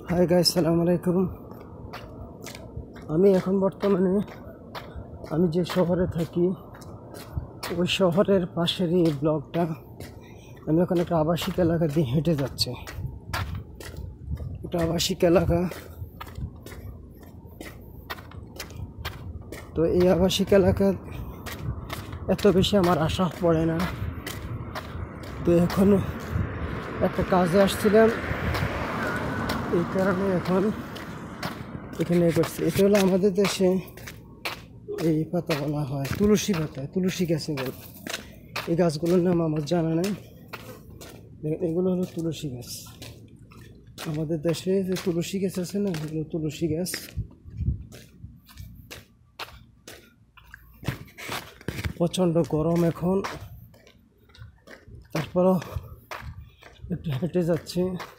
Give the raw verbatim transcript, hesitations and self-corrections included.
Hi guys, আসসালামু আলাইকুম। আমি এখন বর্তমানে আমি যে শহরে থাকি ওই শহরের পাশেরই এই ব্লগটা। আমি এখন একটা আবাসিক এলাকা দিয়ে হেঁটে যাচ্ছি। এটা আবাসিক এলাকা। তো এই আবাসিক এলাকা এত বেশি আমার আশা পড়ে না। তো এখন একটা কাজে আসছিলাম, এই কারণে এখন এখানে করছি। এটা হলো আমাদের দেশে এই পাতা বলা হয় তুলসী পাতা, তুলসী গাছে বলে। এই গাছগুলোর নাম আমার জানা নেই। এগুলো হলো তুলসী গাছ। আমাদের দেশে যে তুলসী গাছ আছে না, এগুলো তুলসী গাছ। প্রচণ্ড গরম এখন, তারপরও একটু হেঁটে যাচ্ছি।